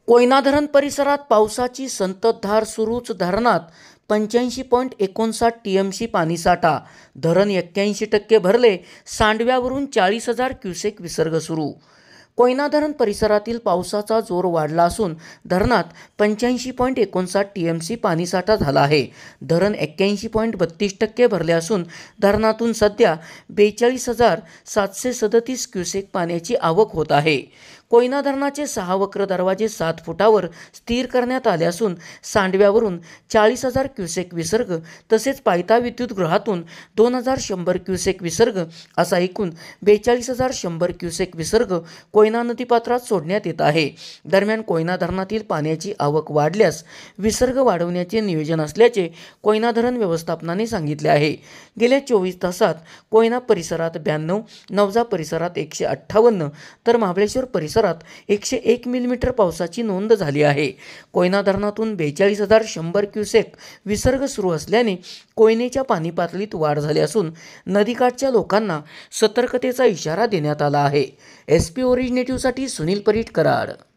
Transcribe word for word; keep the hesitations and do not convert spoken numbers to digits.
कोयना धरण परिसरात पावसाची संततधार सुरूच. धरणात पंच्याऐंशी पॉईंट एकोणसाठ टी एम सी पाणीसाठा. धरण एक्क्याऐंशी टक्के भरले. सांडव्यावरून चाळीस हजार क्युसेक विसर्ग सुरू. कोयना धरण परिसरातील पावसाचा जोर वाढला असून धरणात पंच्याऐंशी पॉईंट एकोणसाठ टी एम सी पाणीसाठा झाला आहे. धरण एक्क्याऐंशी पॉईंट बत्तीस टक्के भरले असून धरणातून सध्या बेचाळीस हजार सातशे सदतीस क्युसेक पाण्याची आवक होत आहे. कोयना धरणाचे सहा वक्र दरवाजे सात फुटावर स्थिर करण्यात आले असून सांडव्यावरून चाळीस हजार क्युसेक विसर्ग तसेच पायथा विद्युतगृहातून दोन हजार शंभर क्युसेक विसर्ग असा एकूण बेचाळीस हजार शंभर क्युसेक विसर्ग कोयना नदीपात्रात सोडण्यात येत आहे. दरम्यान कोयना धरणातील पाण्याची आवक वाढल्यास विसर्ग वाढवण्याचे नियोजन असल्याचे कोयना धरण व्यवस्थापनाने सांगितले आहे. गेल्या चोवीस तासात कोयना परिसरात ब्याण्णव, नवजा परिसरात एकशे अठ्ठावन्न तर महाबळेश्वर परिसरात एकशे एक मिलीमीटर पावसाची नोंद झाली आहे. कोयना धरणातून बेचाळीस हजार शंभर क्युसेक विसर्ग सुरू असल्याने कोयनेच्या पाणी पातळीत वाढ झाली असून नदीकाठच्या लोकांना सतर्कतेचा इशारा देण्यात आला आहे. एस पी ओरिजिनेटिव्हसाठी सुनील परीट, कराड.